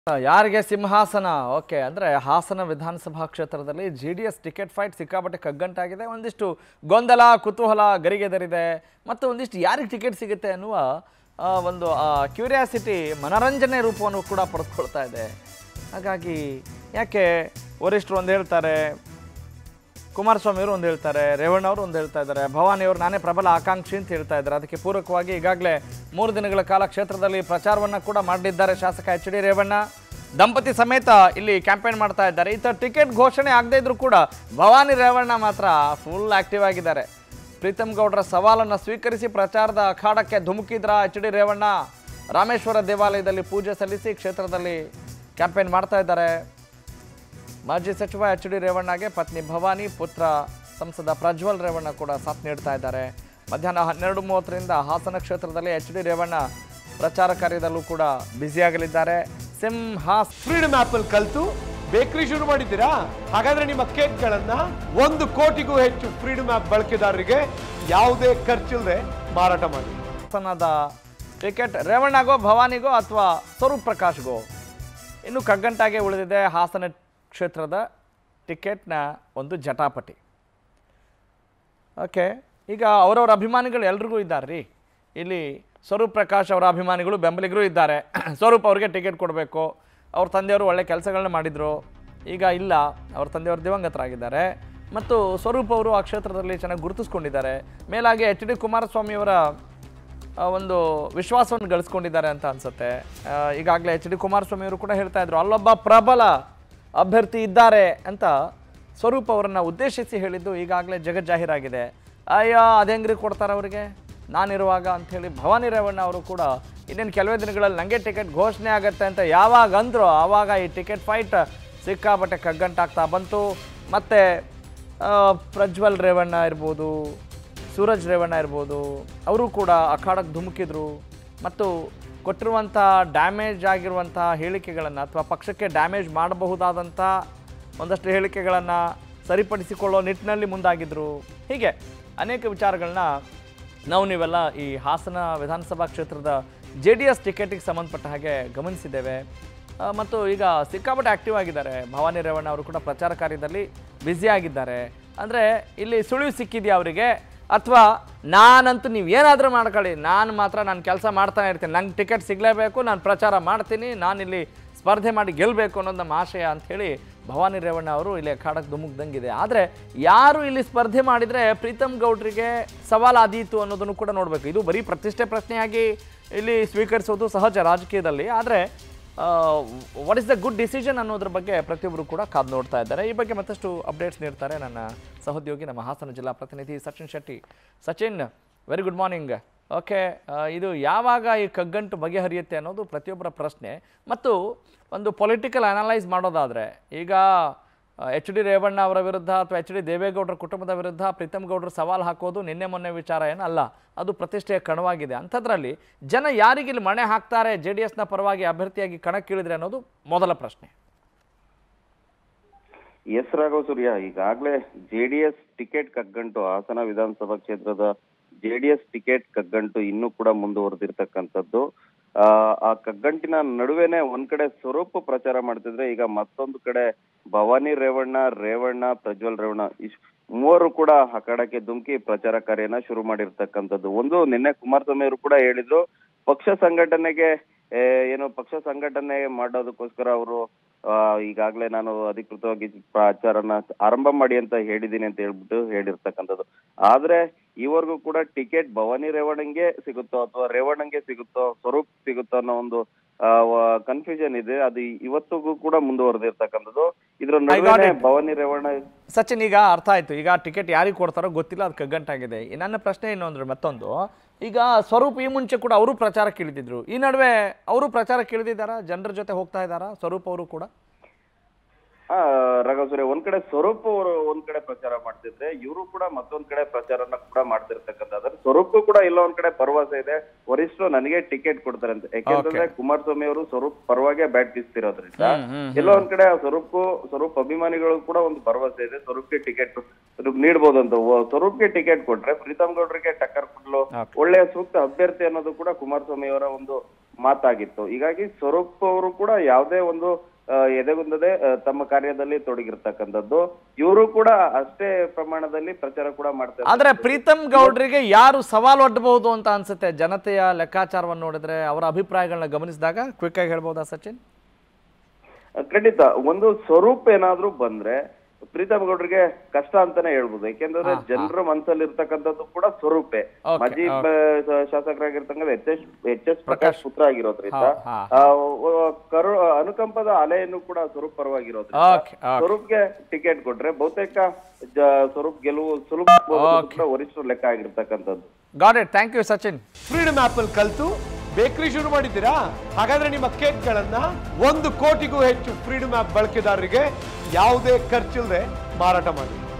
ಯಾರಿಗೆ ಸಿಂಹಾಸನ ಓಕೆ ಅಂದರೆ ಹಾಸನ ವಿಧಾನಸಭಾ ಕ್ಷೇತ್ರದಲ್ಲಿ JDS ಟಿಕೆಟ್ ಫೈಟ್ ಸಿಕ್ಕಾಪಟ್ಟೆ ಕಗ್ಗಂಟಾಗಿದೆ. ಒಂದಿಷ್ಟು ಗೊಂದಲ ಕುತೂಹಲ ಗರಿಗೆದರಿದೆ ಮತ್ತು ಒಂದಿಷ್ಟು ಯಾರಿಗೆ ಟಿಕೆಟ್ ಸಿಗುತ್ತೆ ಅನ್ನುವ ಒಂದು ಕ್ಯೂರಿಯಾಸಿಟಿ ಮನರಂಜನೆ ರೂಪವನ್ನು ಕೂಡ ಪಡೆದುಕೊಳ್ತಾ ಇದೆ. ಹಾಗಾಗಿ ಯಾಕೆ ವರಿಷ್ಠರು ಒಂದು ಹೇಳ್ತಾರೆ, ಕುಮಾರಸ್ವಾಮಿ ಅವರು ಒಂದು ಹೇಳ್ತಾರೆ, ರೇವಣ್ಣ ಅವರು ಒಂದು ಹೇಳ್ತಾ ಇದ್ದಾರೆ, ಭವಾನಿ ಅವರು ನಾನೇ ಪ್ರಬಲ ಆಕಾಂಕ್ಷಿ ಅಂತ ಹೇಳ್ತಾ ಇದ್ದಾರೆ. ಅದಕ್ಕೆ ಪೂರಕವಾಗಿ ಈಗಾಗಲೇ 3 ದಿನಗಳ ಕಾಲ ಕ್ಷೇತ್ರದಲ್ಲಿ ಪ್ರಚಾರವನ್ನು ಕೂಡ ಮಾಡಿದ್ದಾರೆ. ಶಾಸಕ HD ರೇವಣ್ಣ ದಂಪತಿ ಸಮೇತ ಇಲ್ಲಿ ಕ್ಯಾಂಪೇನ್ ಮಾಡ್ತಾ ಇದ್ದಾರೆ. ಈತ ಟಿಕೆಟ್ ಘೋಷಣೆ ಆಗದೇ ಇದ್ರೂ ಕೂಡ ಭವಾನಿ ರೇವಣ್ಣ ಮಾತ್ರ ಫುಲ್ ಆಕ್ಟಿವ್ ಆಗಿದ್ದಾರೆ. ಪ್ರೀತಮ್ ಗೌಡರ ಸವಾಲನ್ನು ಸ್ವೀಕರಿಸಿ ಪ್ರಚಾರದ ಅಖಾಡಕ್ಕೆ ಧುಮುಕಿದ್ರ HD ರೇವಣ್ಣ. ರಾಮೇಶ್ವರ ದೇವಾಲಯದಲ್ಲಿ ಪೂಜೆ ಸಲ್ಲಿಸಿ ಕ್ಷೇತ್ರದಲ್ಲಿ ಕ್ಯಾಂಪೇನ್ ಮಾಡ್ತಾ ಇದ್ದಾರೆ. ಮಾಜಿ ಸಚಿವ HD ರೇವಣ್ಣಗೆ ಪತ್ನಿ ಭವಾನಿ, ಪುತ್ರ ಸಂಸದ ಪ್ರಜ್ವಲ್ ರೇವಣ್ಣ ಕೂಡ ಸಾಥ್ ನೀಡ್ತಾ ಇದ್ದಾರೆ. ಮಧ್ಯಾಹ್ನ 12:30ರಿಂದ ಹಾಸನ ಕ್ಷೇತ್ರದಲ್ಲಿ HD ರೇವಣ್ಣ ಪ್ರಚಾರ ಕಾರ್ಯದಲ್ಲೂ ಕೂಡ ಬ್ಯುಸಿಯಾಗಲಿದ್ದಾರೆ. ಫ್ರೀಡಮ್ ಆಪ್ ಅಲ್ಲಿ ಕಲಿತು ಬೇಕರಿ ಶುರು ಮಾಡಿದ್ದೀರಾ? ಹಾಗಾದ್ರೆ ನಿಮ್ಮ ಕೇಕ್ಗಳನ್ನ 1 ಕೋಟಿಗೂ ಹೆಚ್ಚು ಫ್ರೀಡಮ್ ಆಪ್ ಬಳಕೆದಾರರಿಗೆ ಯಾವುದೇ ಖರ್ಚಿಲ್ಲದೆ ಮಾರಾಟ ಮಾಡಿ. ಹಾಸನದ ಟಿಕೆಟ್ ರೇವಣ್ಣಗೋ, ಭವಾನಿಗೋ ಅಥವಾ ಸ್ವರೂಪ್ ಪ್ರಕಾಶ್ಗೋ ಇನ್ನು ಕಗ್ಗಂಟಾಗೆ ಉಳಿದಿದೆ. ಹಾಸನ ಕ್ಷೇತ್ರದ ಟಿಕೆಟ್ನ ಒಂದು ಜಟಾಪಟಿ. ಓಕೆ, ಈಗ ಅವರವರ ಅಭಿಮಾನಿಗಳು ಎಲ್ರಿಗೂ ಇದ್ದಾರೆ ರೀ. ಇಲ್ಲಿ ಸ್ವರೂಪ್ ಪ್ರಕಾಶ್ ಅವರ ಅಭಿಮಾನಿಗಳು ಬೆಂಬಲಿಗರು ಇದ್ದಾರೆ. ಸ್ವರೂಪ್ ಅವ್ರಿಗೆ ಟಿಕೆಟ್ ಕೊಡಬೇಕು, ಅವ್ರ ತಂದೆಯವರು ಒಳ್ಳೆ ಕೆಲಸಗಳನ್ನ ಮಾಡಿದರು, ಈಗ ಇಲ್ಲ, ಅವ್ರ ತಂದೆಯವರು ದಿವಂಗತರಾಗಿದ್ದಾರೆ. ಮತ್ತು ಸ್ವರೂಪ್ ಅವರು ಆ ಕ್ಷೇತ್ರದಲ್ಲಿ ಚೆನ್ನಾಗಿ ಗುರುತಿಸ್ಕೊಂಡಿದ್ದಾರೆ. ಮೇಲಾಗಿ HD ಕುಮಾರಸ್ವಾಮಿಯವರ ಒಂದು ವಿಶ್ವಾಸವನ್ನು ಗಳಿಸ್ಕೊಂಡಿದ್ದಾರೆ ಅಂತ ಅನಿಸುತ್ತೆ. ಈಗಾಗಲೇ HD ಕುಮಾರಸ್ವಾಮಿಯವರು ಕೂಡ ಹೇಳ್ತಾ ಇದ್ರು, ಅಲ್ಲೊಬ್ಬ ಪ್ರಬಲ ಅಭ್ಯರ್ಥಿ ಇದ್ದಾರೆ ಅಂತ ಸ್ವರೂಪ್ ಅವರನ್ನು ಉದ್ದೇಶಿಸಿ ಹೇಳಿದ್ದು ಈಗಾಗಲೇ ಜಗಜ್ಜಾಹೀರಾಗಿದೆ. ಅಯ್ಯೋ ಅದು ಹೆಂಗ್ರಿ ಕೊಡ್ತಾರೆ ಅವರಿಗೆ ನಾನಿರುವಾಗ ಅಂಥೇಳಿ ಭವಾನಿ ರೇವಣ್ಣ ಅವರು ಕೂಡ ಇನ್ನೇನು ಕೆಲವೇ ದಿನಗಳಲ್ಲಿ ನನಗೆ ಟಿಕೆಟ್ ಘೋಷಣೆ ಆಗುತ್ತೆ ಅಂತ ಯಾವಾಗ ಅಂದರು ಆವಾಗ ಈ ಟಿಕೆಟ್ ಫೈಟ್ ಸಿಕ್ಕಾಪಟ್ಟೆ ಕಗ್ಗಂಟಾಗ್ತಾ ಬಂತು. ಮತ್ತು ಪ್ರಜ್ವಲ್ ರೇವಣ್ಣ ಇರ್ಬೋದು, ಸೂರಜ್ ರೇವಣ್ಣ ಇರ್ಬೋದು, ಅವರು ಕೂಡ ಅಖಾಡಕ್ಕೆ ಧುಮುಕಿದ್ರು ಮತ್ತು ಕೊಟ್ಟಿರುವಂಥ ಡ್ಯಾಮೇಜ್ ಆಗಿರುವಂಥ ಹೇಳಿಕೆಗಳನ್ನು ಅಥವಾ ಪಕ್ಷಕ್ಕೆ ಡ್ಯಾಮೇಜ್ ಮಾಡಬಹುದಾದಂಥ ಒಂದಷ್ಟು ಹೇಳಿಕೆಗಳನ್ನು ಸರಿಪಡಿಸಿಕೊಳ್ಳೋ ನಿಟ್ಟಿನಲ್ಲಿ ಮುಂದಾಗಿದ್ದರು. ಹೀಗೆ ಅನೇಕ ವಿಚಾರಗಳನ್ನ ನೀವೆಲ್ಲ ಈ ಹಾಸನ ವಿಧಾನಸಭಾ ಕ್ಷೇತ್ರದ JDS ಟಿಕೆಟಿಗೆ ಸಂಬಂಧಪಟ್ಟ ಹಾಗೆ ಗಮನಿಸಿದ್ದೇವೆ. ಮತ್ತು ಈಗ ಸಿಕ್ಕಾಪಟ್ಟೆ ಆ್ಯಕ್ಟಿವ್ ಆಗಿದ್ದಾರೆ. ಭವಾನಿ ರೇವಣ್ಣ ಅವರು ಕೂಡ ಪ್ರಚಾರ ಕಾರ್ಯದಲ್ಲಿ ಬ್ಯುಸಿಯಾಗಿದ್ದಾರೆ. ಅಂದರೆ ಇಲ್ಲಿ ಸುಳಿವು ಸಿಕ್ಕಿದೆಯಾ ಅವರಿಗೆ, ಅಥವಾ ನಾನಂತೂ ನೀವು ಏನಾದರೂ ಮಾಡ್ಕೊಳ್ಳಿ, ನಾನು ಮಾತ್ರ ನಾನು ಕೆಲಸ ಮಾಡ್ತಾನೆ ಇರ್ತೀನಿ, ನಂಗೆ ಟಿಕೆಟ್ ಸಿಗಲೇಬೇಕು, ನಾನು ಪ್ರಚಾರ ಮಾಡ್ತೀನಿ, ನಾನಿಲ್ಲಿ ಸ್ಪರ್ಧೆ ಮಾಡಿ ಗೆಲ್ಲಬೇಕು ಅನ್ನೋದು ನಮ್ಮ ಆಶಯ ಅಂಥೇಳಿ ಭವಾನಿ ರೇವಣ್ಣ ಅವರು ಇಲ್ಲಿ ಅಖಾಡಕ್ಕೆ ಧುಮುಕ್ದಂಗಿದೆ. ಆದರೆ ಯಾರು ಇಲ್ಲಿ ಸ್ಪರ್ಧೆ ಮಾಡಿದರೆ ಪ್ರೀತಮ್ ಗೌಡ್ರಿಗೆ ಸವಾಲಾದೀತು ಅನ್ನೋದನ್ನು ಕೂಡ ನೋಡಬೇಕು. ಇದು ಬರೀ ಪ್ರತಿಷ್ಠೆ ಪ್ರಶ್ನೆಯಾಗಿ ಇಲ್ಲಿ ಸ್ವೀಕರಿಸೋದು ಸಹಜ ರಾಜಕೀಯದಲ್ಲಿ. ಆದರೆ what is the good decision ಅನ್ನೋದ್ರ ಬಗ್ಗೆ ಪ್ರತಿಯೊಬ್ಬರು ಕೂಡ ಕಾದು ನೋಡ್ತಾ ಇದ್ದಾರೆ. ಈ ಬಗ್ಗೆ ಮತ್ತಷ್ಟು ಅಪ್ಡೇಟ್ಸ್ ನೀಡ್ತಾರೆ ನನ್ನ ಸಹೋದ್ಯೋಗಿ, ನಮ್ಮ ಹಾಸನ ಜಿಲ್ಲಾ ಪ್ರತಿನಿಧಿ Sachin Shetty. Sachin, very good morning. Okay, ಇದು ಯಾವಾಗ ಈ ಕಗ್ಗಂಟು ಬಗೆಹರಿಯುತ್ತೆ ಅನ್ನೋದು ಪ್ರತಿಯೊಬ್ಬರ ಪ್ರಶ್ನೆ. ಮತ್ತು ಒಂದು ಪೊಲಿಟಿಕಲ್ ಅನಲೈಸ್ ಮಾಡೋದಾದರೆ ಈಗ HD ರೇವಣ್ಣ ಅವರ ವಿರುದ್ಧ ಅಥವಾ HD ದೇವೇಗೌಡರ ಕುಟುಂಬದ ವಿರುದ್ಧ ಪ್ರೀತಮ್ ಗೌಡರು ಸವಾಲು ಹಾಕೋದು ನಿನ್ನೆ ಮೊನ್ನೆ ವಿಚಾರ ಏನಲ್ಲ, ಅದು ಪ್ರತಿಷ್ಠೆಯ ಕಣವಾಗಿದೆ. ಅಂಥದ್ರಲ್ಲಿ ಜನ ಯಾರಿಗಿಲ್ಲಿ ಮಣೆ ಹಾಕ್ತಾರೆ JDSನ ಪರವಾಗಿ ಅಭ್ಯರ್ಥಿಯಾಗಿ ಕಣಕ್ಕಿಳಿದ್ರೆ ಅನ್ನೋದು ಮೊದಲ ಪ್ರಶ್ನೆ. ಎಸ್ ರಾಘವ ಸೂರ್ಯ, ಈಗಾಗಲೇ JDS ಟಿಕೆಟ್ ಕಗ್ಗಂಟು, ಹಾಸನ ವಿಧಾನಸಭಾ ಕ್ಷೇತ್ರದ JDS ಟಿಕೆಟ್ ಕಗ್ಗಂಟು ಇನ್ನೂ ಕೂಡ ಮುಂದುವರೆದಿರ್ತಕ್ಕಂಥದ್ದು. ಆ ಕಗ್ಗಂಟಿನ ನಡುವೆನೆ ಒಂದ್ ಕಡೆ ಸ್ವರೂಪ್ ಪ್ರಚಾರ ಮಾಡ್ತಿದ್ರೆ, ಈಗ ಮತ್ತೊಂದು ಕಡೆ ಭವಾನಿ ರೇವಣ್ಣ, ಪ್ರಜ್ವಲ್ ರೇವಣ್ಣ ಮೂವರು ಕೂಡ ಅಖಾಡಕ್ಕೆ ಧುಮುಕಿ ಪ್ರಚಾರ ಕಾರ್ಯನ ಶುರು ಮಾಡಿರ್ತಕ್ಕಂಥದ್ದು. ಒಂದು ನಿನ್ನೆ ಕುಮಾರಸ್ವಾಮಿ ಅವರು ಕೂಡ ಹೇಳಿದ್ರು, ಪಕ್ಷ ಸಂಘಟನೆ ಮಾಡೋದಕ್ಕೋಸ್ಕರ ಅವರು ಈಗಾಗಲೇ ನಾನು ಅಧಿಕೃತವಾಗಿ ಪ್ರಚಾರನ ಆರಂಭ ಮಾಡಿ ಅಂತ ಹೇಳಿದ್ದೀನಿ ಅಂತ ಹೇಳ್ಬಿಟ್ಟು ಹೇಳಿರ್ತಕ್ಕಂಥದ್ದು. ಆದ್ರೆ ಇವರೆಗೂ ಕೂಡ ಟಿಕೆಟ್ ಭವಾನಿ ರೇವಣ್ಣಂಗೆ ಸಿಗುತ್ತೋ ಅಥವಾ ರೇವಣ್ಣಂಗೆ ಸಿಗುತ್ತೋ ಸ್ವರೂಪ್ ಸಿಗುತ್ತೋ ಅನ್ನೋ ಒಂದು ಕನ್ಫ್ಯೂಷನ್ ಇದೆ. ಅದು ಇವತ್ತಿಗೂ ಕೂಡ ಮುಂದುವರೆದಿರ್ತಕ್ಕಂಥದ್ದು. ಇದ್ರ ನಡುವೆ ಭವಾನಿ ರೇವಣ್ಣ. ಸಚಿನ್, ಈಗ ಅರ್ಥ ಆಯ್ತು, ಈಗ ಟಿಕೆಟ್ ಯಾರಿಗೆ ಕೊಡ್ತಾರೋ ಗೊತ್ತಿಲ್ಲ, ಅದು ಕಗ್ಗಂಟಾಗಿದೆ. ನನ್ನ ಪ್ರಶ್ನೆ ಏನು ಅಂದ್ರೆ ಮತ್ತೊಂದು, ಈಗ ಸ್ವರೂಪ್ ಈ ಮುಂಚೆ ಕೂಡ ಅವರು ಪ್ರಚಾರಕ್ಕೆ ಇಳಿದಿದ್ರು, ಈ ನಡುವೆ ಅವರು ಪ್ರಚಾರಕ್ಕೆ ಇಳಿದಿದ್ದಾರಾ, ಜನರ ಜೊತೆ ಹೋಗ್ತಾ ಇದ್ದಾರಾ ಸ್ವರೂಪ್ ಅವರು ಕೂಡ? ರಾಘವ ಸೂರ್ಯ, ಒಂದ್ ಕಡೆ ಸ್ವರೂಪ್ ಅವರು ಒಂದ್ ಕಡೆ ಪ್ರಚಾರ ಮಾಡ್ತಿದ್ರೆ, ಇವರು ಕೂಡ ಮತ್ತೊಂದ್ ಕಡೆ ಪ್ರಚಾರನ ಕೂಡ ಮಾಡ್ತಿರ್ತಕ್ಕಂಥದ್ದು. ಸ್ವರೂಪ್ ಕೂಡ ಎಲ್ಲ ಒಂದ್ ಕಡೆ ಭರವಸೆ ಇದೆ, ವರಿಷ್ಠರು ನನಗೆ ಟಿಕೆಟ್ ಕೊಡ್ತಾರೆ ಅಂತ. ಯಾಕೆಂತಂದ್ರೆ ಕುಮಾರಸ್ವಾಮಿ ಅವರು ಸ್ವರೂಪ್ ಪರವಾಗಿ ಬ್ಯಾಟ್ ಬೀಸ್ತಿರೋದ್ರಿಂದ ಎಲ್ಲೋ ಒಂದ್ ಕಡೆ ಸ್ವರೂಪ್ ಅಭಿಮಾನಿಗಳು ಕೂಡ ಒಂದು ಭರವಸೆ ಇದೆ, ಸ್ವರೂಪ್ಗೆ ಟಿಕೆಟ್ ನೀಡಬಹುದು ಅಂತ. ಸ್ವರೂಪ್ಗೆ ಟಿಕೆಟ್ ಕೊಟ್ರೆ ಪ್ರೀತಮ್ ಗೌಡ್ರಿಗೆ ಟಕ್ಕರ್ ಕೊಡಲು ಒಳ್ಳೆಯ ಸೂಕ್ತ ಅಭ್ಯರ್ಥಿ ಅನ್ನೋದು ಕೂಡ ಕುಮಾರಸ್ವಾಮಿ ಅವರ ಒಂದು ಮಾತಾಗಿತ್ತು. ಹೀಗಾಗಿ ಸ್ವರೂಪ್ ಅವರು ಕೂಡ ಯಾವುದೇ ಒಂದು ಎದೆಗುಂದದೆ ತಮ್ಮ ಕಾರ್ಯದಲ್ಲಿ ತೊಡಗಿರ್ತಕ್ಕಂಥದ್ದು. ಇವರು ಕೂಡ ಅಷ್ಟೇ ಪ್ರಮಾಣದಲ್ಲಿ ಪ್ರಚಾರ ಕೂಡ ಮಾಡ್ತಾರೆ. ಆದ್ರೆ ಪ್ರೀತಮ್ ಗೌಡ್ರಿಗೆ ಯಾರು ಸವಾಲು ಒಡ್ಡಬಹುದು ಅಂತ ಅನ್ಸುತ್ತೆ ಜನತೆಯ ಲೆಕ್ಕಾಚಾರವನ್ನು ನೋಡಿದ್ರೆ, ಅವರ ಅಭಿಪ್ರಾಯಗಳನ್ನ ಗಮನಿಸಿದಾಗ ಕ್ವಿಕ್ ಆಗಿ ಹೇಳ್ಬೋದಾ ಸಚಿನ್? ಖಂಡಿತ ಒಂದು ಸ್ವರೂಪ್ ಏನಾದ್ರೂ ಬಂದ್ರೆ ಪ್ರೀತಮ್ ಗೌಡ್ರಿಗೆ ಕಷ್ಟ ಅಂತಾನೆ ಹೇಳ್ಬೋದು. ಯಾಕೆಂದ್ರೆ ಜನರ ಮನಸ್ಸಲ್ಲಿ ಇರ್ತಕ್ಕಂಥದ್ದು ಕೂಡ ಸ್ವರೂಪೇ. ಮಾಜಿ ಶಾಸಕರಾಗಿರ್ತಕ್ಕಂಥ ಎಚ್ ಎಸ್ ಪ್ರಕಾಶ್ ಪುತ್ರ ಆಗಿರೋದ್ರಿಂದ ಅನುಕಂಪದ ಅಲೆಯನ್ನು ಕೂಡ ಸ್ವರೂಪ್ ಪರವಾಗಿರೋದ್ರಿಂದ ಸ್ವರೂಪ್ಗೆ ಟಿಕೆಟ್ ಕೊಟ್ರೆ ಬಹುತೇಕ ಸ್ವರೂಪ್ ಗೆಲುವು ಸುಲಭ ವರಿಷ್ಠರು ಲೆಕ್ಕ ಆಗಿರ್ತಕ್ಕಂಥದ್ದು. Got it, thank you Sachin. Freedom app ಅಲ್ಲಿ ಕಲ್ತು ಬೇಕರಿ ಶುರು ಮಾಡಿದ್ದೀರಾ? ಹಾಗಾದ್ರೆ ನಿಮ್ಮ ಕೇಕ್ಗಳನ್ನ 1 ಕೋಟಿಗೂ ಹೆಚ್ಚು ಫ್ರೀಡಮ್ ಆಪ್ ಬಳಕೆದಾರರಿಗೆ ಯಾವುದೇ ಖರ್ಚಿಲ್ಲದೆ ಮಾರಾಟ ಮಾಡಿ.